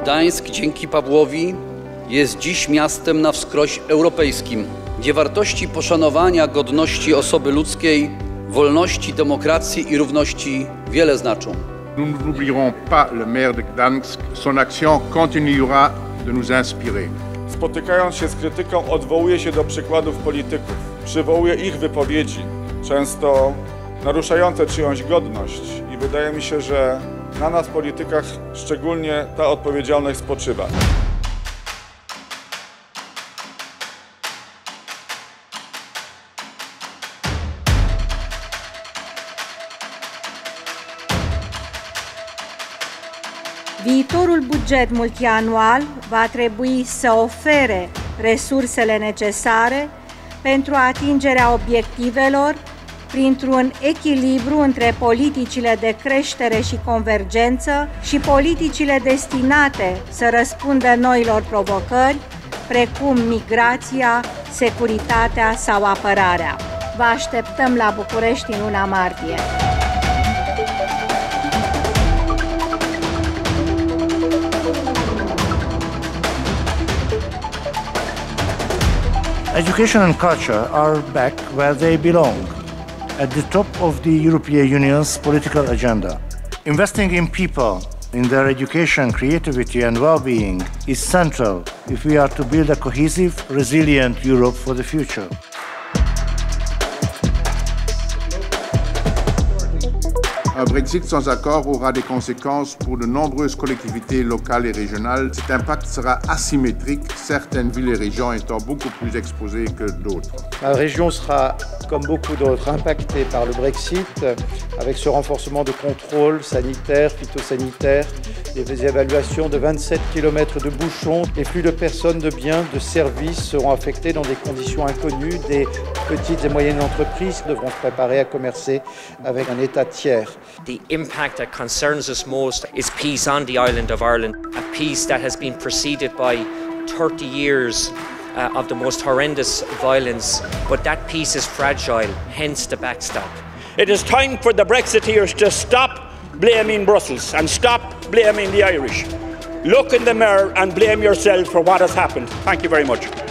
Gdańsk dzięki Pawłowi jest dziś miastem na wskroś europejskim, gdzie wartości poszanowania godności osoby ludzkiej, wolności, demokracji i równości wiele znaczą. Nous n'oublierons pas le maire de Gdańsk. Son action continuera de nous inspirer. Spotykając się z krytyką, odwołuje się do przykładów polityków. Przywołuje ich wypowiedzi, często naruszające czyjąś godność. I wydaje mi się, że na nas, politykach, szczególnie ta odpowiedzialność spoczywa. Viitorul buget multianual va trebui să ofere resursele necesare pentru atingerea obiectivelor printr-un echilibru între politicile de creștere și convergență și politicile destinate să răspundă noilor provocări, precum migrația, securitatea sau apărarea. Vă așteptăm la București în luna martie. Education and culture are back where they belong, at the top of the European Union's political agenda. Investing in people, in their education, creativity and well-being is central if we are to build a cohesive, resilient Europe for the future. Un Brexit sans accord aura des conséquences pour de nombreuses collectivités locales et régionales. Cet impact sera asymétrique, certaines villes et régions étant beaucoup plus exposées que d'autres. La région sera, comme beaucoup d'autres, impactée par le Brexit, avec ce renforcement de contrôles sanitaires, phytosanitaires, des évaluations de 27 km de bouchons. Les flux de personnes, de biens, de services seront affectés dans des conditions inconnues. Des petites et moyennes entreprises devront se préparer à commercer avec un État tiers. The impact that concerns us most is peace on the island of Ireland, a peace that has been preceded by 30 years of the most horrendous violence, but that peace is fragile, hence the backstop. It is time for the Brexiteers to stop blaming Brussels and stop blaming the Irish. Look in the mirror and blame yourself for what has happened. Thank you very much.